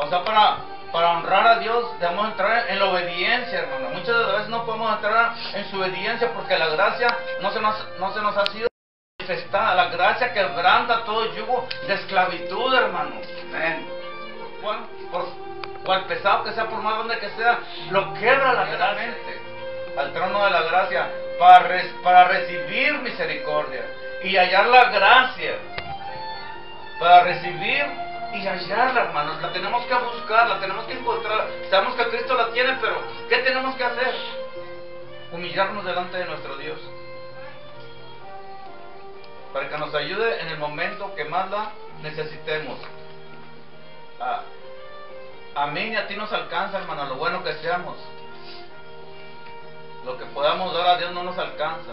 O sea, para honrar a Dios debemos entrar en la obediencia, hermano. Muchas veces no podemos entrar en su obediencia porque la gracia no se nos ha sido manifestada. La gracia quebranta todo yugo de esclavitud, hermano. Amén. Cual pesado que sea, por más grande que sea, lo quebra largamente al trono de la gracia para recibir misericordia y hallar la gracia. Para recibir y hallarla, hermanos. La tenemos que buscar, la tenemos que encontrar. Sabemos que Cristo la tiene, pero ¿qué tenemos que hacer? Humillarnos delante de nuestro Dios, para que nos ayude en el momento que más la necesitemos. A mí y a ti nos alcanza, hermano, lo bueno que seamos. Lo que podamos dar a Dios no nos alcanza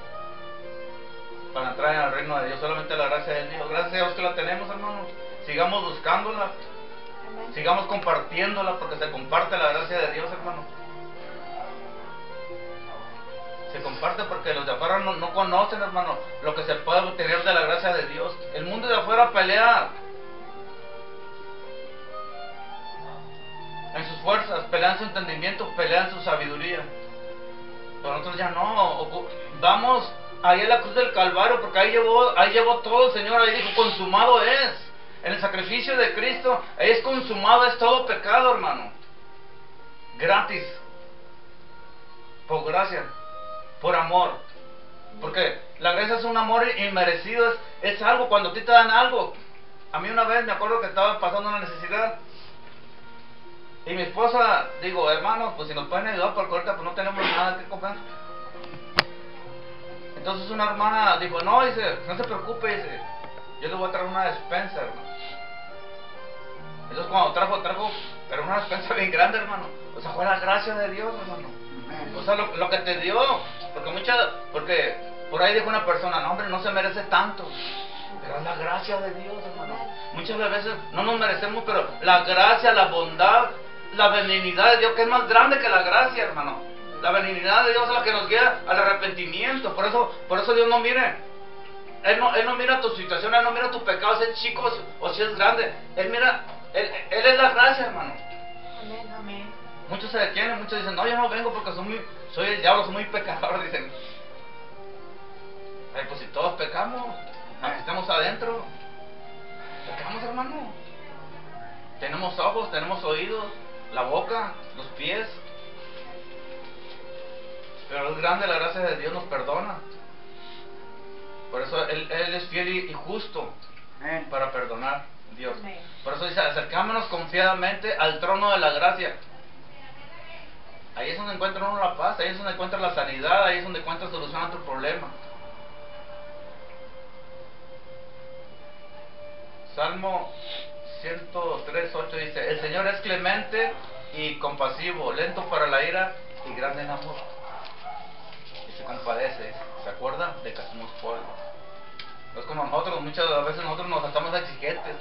para entrar en el reino de Dios. Solamente la gracia de Dios. Gracias a Dios que la tenemos, hermanos. Sigamos buscándola. Amén. Sigamos compartiéndola, porque se comparte la gracia de Dios, hermano. Se comparte porque los de afuera no conocen, hermano, lo que se puede obtener de la gracia de Dios. El mundo de afuera pelea en sus fuerzas, pelea en su entendimiento, pelea en su sabiduría. Pero nosotros ya no. Vamos ahí a la cruz del Calvario, porque ahí llevó todo el Señor. Ahí dijo, consumado es. En el sacrificio de Cristo, ahí es consumado, es todo pecado, hermano. Gratis. Por gracia. Por amor. Porque la gracia es un amor inmerecido. Es algo, cuando a ti te dan algo. A mí una vez me acuerdo que estaba pasando una necesidad. Y mi esposa, digo, hermanos, pues si nos pueden ayudar, porque ahorita pues no tenemos nada que comer. Entonces una hermana dijo, no, dice, no se preocupe, dice, yo le voy a traer una despensa, hermano. Entonces cuando trajo, pero una despensa bien grande, hermano. O sea, fue la gracia de Dios, hermano. O sea, lo que te dio, porque por ahí dijo una persona, no, hombre, no se merece tanto. Pero es la gracia de Dios, hermano. Muchas veces no nos merecemos, pero la gracia, la bondad, la benignidad de Dios, que es más grande que la gracia, hermano. La benignidad de Dios es la que nos guía al arrepentimiento. Por eso Dios no mira. Él no mira tu situación, Él no mira tu pecado, si es chico o si es grande. Él es la gracia, hermano. Amén, amén. Muchos se detienen, muchos dicen, no, yo no vengo porque soy el diablo, soy muy pecador, dicen. Ay, pues si todos pecamos, aunque estemos adentro, pecamos, hermano. Tenemos ojos, tenemos oídos, la boca, los pies. Pero es grande la gracia de Dios, nos perdona. Por eso Él es fiel y justo para perdonar, Dios. Por eso dice, acercámonos confiadamente al trono de la gracia. Ahí es donde encuentra uno la paz, ahí es donde encuentra la sanidad, ahí es donde encuentra solución a tu problema. Salmo 103:8 dice, el Señor es clemente y compasivo, lento para la ira y grande en amor. Y se compadece, ¿se acuerda? De que somos polvo. Es como nosotros, muchas veces nosotros nos hacemos exigentes.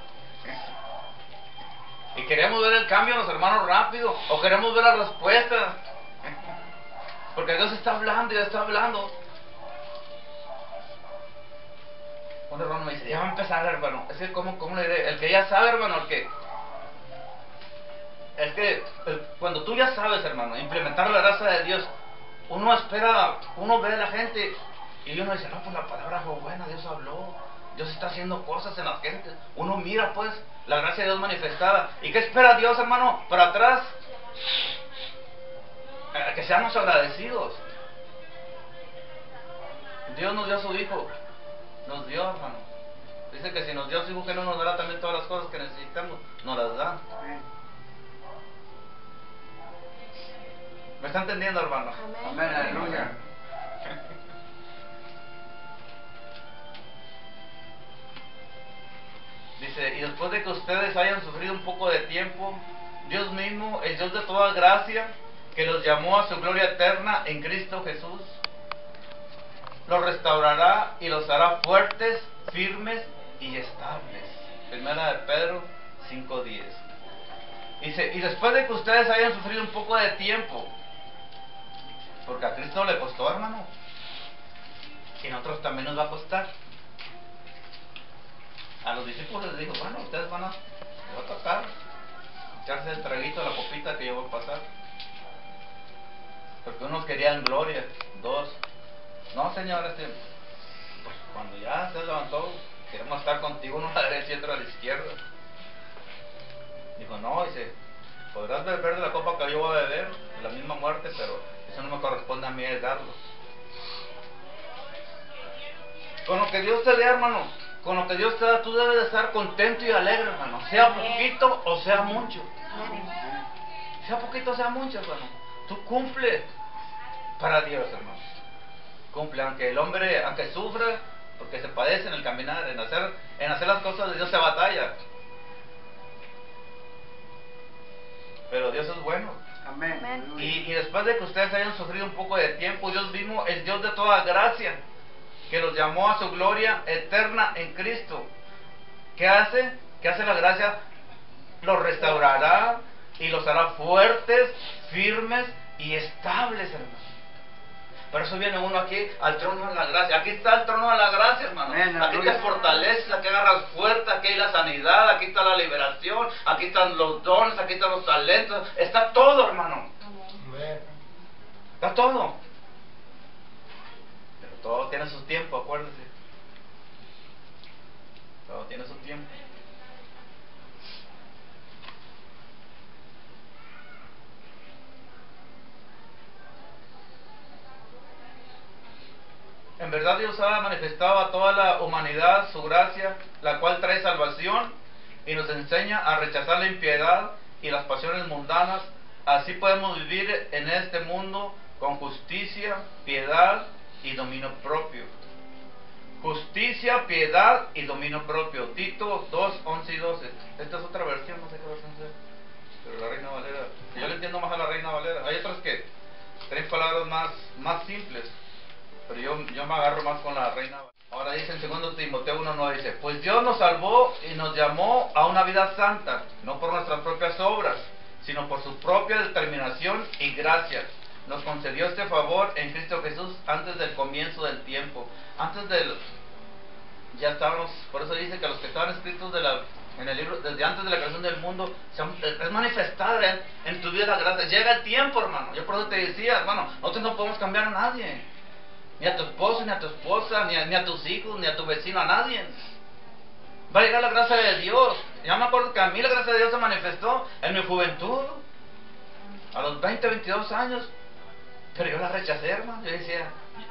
Y queremos ver el cambio en los hermanos rápido, o queremos ver la respuesta. Porque Dios está hablando y está hablando. Un hermano me dice, ya va a empezar, hermano. Es que, ¿cómo le diré? El que ya sabe, hermano, cuando tú ya sabes, hermano, implementar la gracia de Dios, uno espera, uno ve a la gente y uno dice, no, pues la palabra fue buena, Dios habló, Dios está haciendo cosas en la gente. Uno mira, pues, la gracia de Dios manifestada. ¿Y qué espera Dios, hermano? Para atrás, que seamos agradecidos. Dios nos dio a su Hijo. Nos dio, hermano. Dice que si nos dio su Hijo, que no nos dará también todas las cosas que necesitamos. Nos las da. ¿Me está entendiendo, hermano? Amén, aleluya. Dice, y después de que ustedes hayan sufrido un poco de tiempo, Dios mismo, el Dios de toda gracia, que los llamó a su gloria eterna en Cristo Jesús, los restaurará y los hará fuertes, firmes y estables. Primera de Pedro 5:10. Dice, y después de que ustedes hayan sufrido un poco de tiempo, porque a Cristo le costó, hermano, y a nosotros también nos va a costar. A los discípulos les dijo, bueno, ustedes les va a tocar echarse el traguito, la copita que yo voy a pasar. Porque unos querían gloria, dos, no Señor, pues cuando ya se levantó, queremos estar contigo, uno a la derecha y otro a la izquierda. Dijo, no, dice, podrás beber de la copa que yo voy a beber, de la misma muerte, pero eso no me corresponde a mí el darlo. Con lo que Dios te dé, hermano, con lo que Dios te da, tú debes de estar contento y alegre, hermano, sea poquito o sea mucho. Sea poquito o sea mucho, hermano. Tú cumple para Dios, hermano. Cumple, aunque el hombre, aunque sufra, porque se padece en el caminar, en hacer las cosas de Dios se batalla. Pero Dios es bueno. Amén. Y después de que ustedes hayan sufrido un poco de tiempo, Dios mismo, el Dios de toda gracia, que los llamó a su gloria eterna en Cristo. ¿Qué hace? ¿Qué hace la gracia? Los restaurará y los hará fuertes, firmes y estables, hermano. Por eso viene uno aquí al trono de la gracia. Aquí está el trono de la gracia, hermano. Aquí te fortaleces, aquí agarras fuerte, aquí hay la sanidad, aquí está la liberación, aquí están los dones, aquí están los talentos. Está todo, hermano. Está todo. Pero todo tiene su tiempo, acuérdese. Todo tiene su tiempo. En verdad Dios ha manifestado a toda la humanidad su gracia, la cual trae salvación y nos enseña a rechazar la impiedad y las pasiones mundanas. Así podemos vivir en este mundo con justicia, piedad y dominio propio. Justicia, piedad y dominio propio. Tito 2, 11 y 12. Esta es otra versión, no sé qué versión es, pero la Reina Valera. Yo le entiendo más a la Reina Valera. Hay otras que traen palabras más simples, pero yo me agarro más con la Reina Valera. Ahora dice en 2 Timoteo 1:9, dice, pues Dios nos salvó y nos llamó a una vida santa, no por nuestras propias obras, sino por su propia determinación y gracia. Nos concedió este favor en Cristo Jesús antes del comienzo del tiempo. Ya estábamos, por eso dice que los que estaban escritos en el libro, desde antes de la creación del mundo, es manifestada en tu vida la gracia. Llega el tiempo, hermano. Yo por eso te decía, hermano, nosotros no podemos cambiar a nadie. Ni a tu esposo, ni a tu esposa, ni a tus hijos, ni a tu vecino, a nadie. Va a llegar la gracia de Dios. Ya me acuerdo que a mí la gracia de Dios se manifestó en mi juventud, a los 20, 22 años. Pero yo la rechacé, hermano. Yo decía,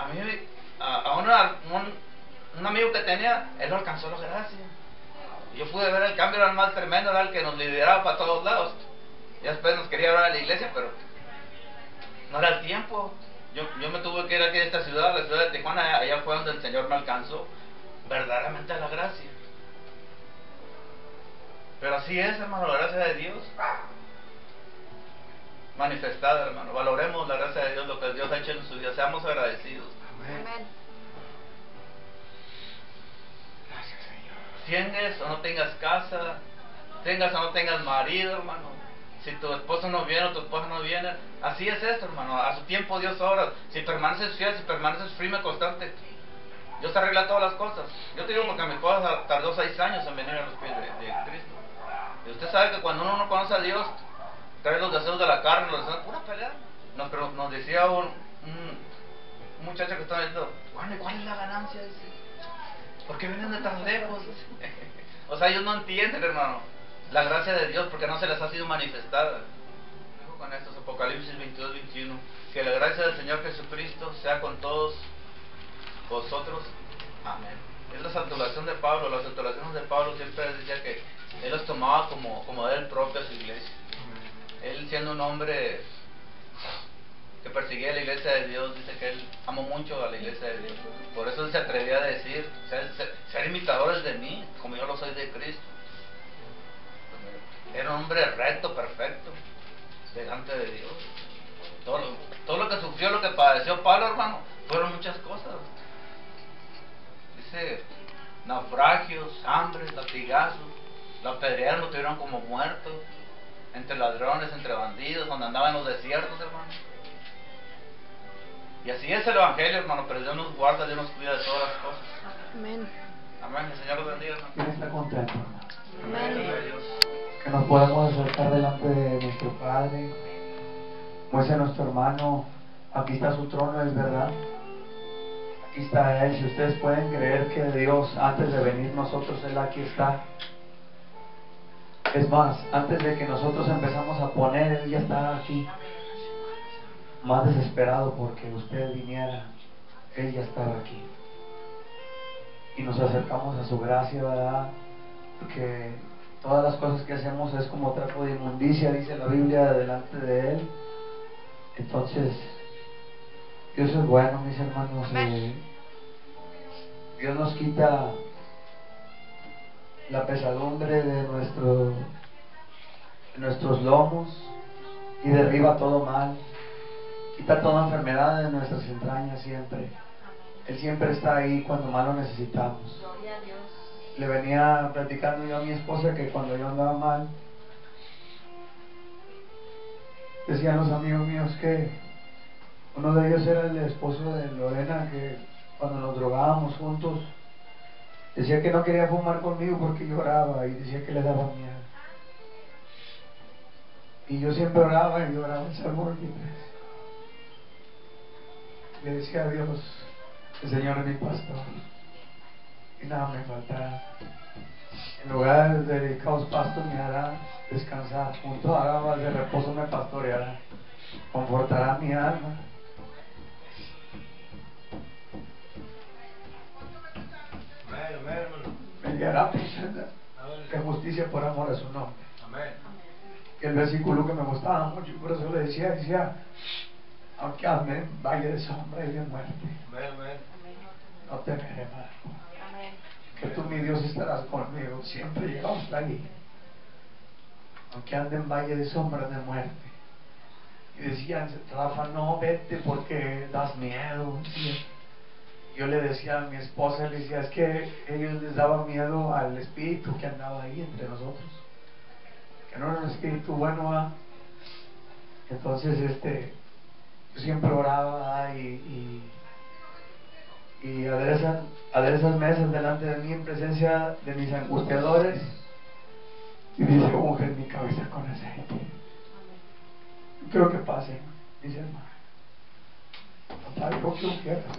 un amigo que tenía, él lo alcanzó la gracia. Yo pude ver el cambio, era el más tremendo, era el que nos lideraba para todos lados. Y después nos quería ir a la iglesia, pero no era el tiempo. Yo me tuve que ir aquí de esta ciudad, la ciudad de Tijuana, allá fue donde el Señor me alcanzó verdaderamente a la gracia. Pero así es, hermano, la gracia de Dios manifestada, hermano. Valoremos la gracia de Dios, lo que Dios ha hecho en su vida, seamos agradecidos. Amén. Gracias, Señor. Tengas o no tengas casa, tengas o no tengas marido, hermano, si tu esposo no viene o tu esposa no viene, así es esto, hermano. A su tiempo Dios obra. Si permaneces fiel, si permaneces firme, constante, Dios arregla todas las cosas. Yo te digo porque mi esposa tardó 6 años en venir a los pies de Cristo. Y usted sabe que cuando uno no conoce a Dios, trae los deseos de la carne, los deseos, pura pelea. Nos decía un muchacho que estaba viendo, bueno, ¿y cuál es la ganancia? Dice, ¿por qué vienen de tan lejos? O sea, ellos no entienden, hermano, la gracia de Dios, porque no se les ha sido manifestada. Digo con esto, Apocalipsis 22, 21, que la gracia del Señor Jesucristo sea con todos vosotros. Amén. Es la saturación de Pablo. Las saturaciones de Pablo siempre decía que él los tomaba como él propio a su iglesia. Él, siendo un hombre que perseguía la iglesia de Dios, dice que él amó mucho a la iglesia de Dios. Por eso él se atrevía a decir, ser imitadores de mí, como yo lo soy de Cristo. Era un hombre recto, perfecto, delante de Dios. Todo lo que sufrió, lo que padeció Pablo, hermano, fueron muchas cosas. Dice, naufragios, hambres, latigazos, lo apedrearon, lo tuvieron como muertos, entre ladrones, entre bandidos, donde andaban en los desiertos, hermano. Y así es el Evangelio, hermano, pero Dios nos guarda, Dios nos cuida de todas las cosas. Amén. Amén, el Señor los bendiga, hermano. ¿Quién está contento, hermano? Amén. Gloria a Dios. que nos podemos acercar delante de nuestro Padre. Como dice nuestro hermano, aquí está su trono, es verdad. Aquí está Él. Si ustedes pueden creer que Dios, antes de venir nosotros, Él aquí está. Es más, antes de que nosotros empezamos a poner, Él ya estaba aquí. Más desesperado porque usted viniera, Él ya estaba aquí. Y nos acercamos a su gracia, ¿verdad? Porque todas las cosas que hacemos es como trapo de inmundicia, dice la Biblia, delante de Él. Entonces, Dios es bueno, mis hermanos. Dios nos quita la pesadumbre de nuestros lomos y derriba todo mal. Quita toda enfermedad de nuestras entrañas siempre. Él siempre está ahí cuando más lo necesitamos. Gloria a Dios. Le venía platicando yo a mi esposa que cuando yo andaba mal, decían los amigos míos que uno de ellos era el esposo de Lorena, que cuando nos drogábamos juntos, decía que no quería fumar conmigo porque lloraba y decía que le daba miedo. Y yo siempre oraba y oraba el Salmo 23. Le decía a Dios, el Señor es mi pastor y nada me faltará. En lugar de dedicados pastos me hará descansar, junto a aguas de reposo me pastoreará, confortará mi alma. Me guiará por senda de justicia por amor a su nombre. El versículo que me gustaba mucho, y por eso le decía, aunque ande en valle de sombra y de muerte, no temeré mal, que tú, mi Dios, estarás conmigo, siempre llegamos hasta ahí. Aunque ande en valle de sombra de muerte. Y decían, Rafa, no, vete porque das miedo. Yo le decía a mi esposa, le decía, es que ellos les daban miedo al espíritu que andaba ahí entre nosotros, que no era un espíritu bueno, ¿ah? Entonces yo siempre oraba y aderezan mesas delante de mí en presencia de mis angustiadores, y dice, unge mi cabeza con aceite. Quiero que pase, dice hermano. Papá, yo quiero que hagas.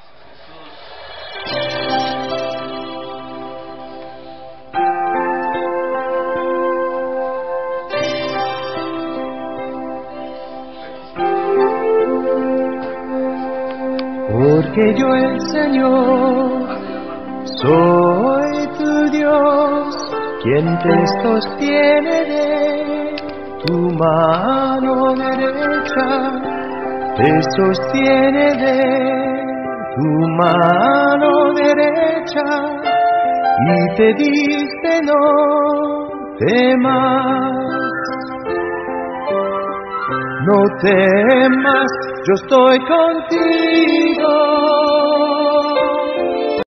Porque yo el Señor soy tu Dios, quien te sostiene de tu mano derecha, te sostiene de tu mano derecha, y te dice no temas, no temas, yo estoy contigo.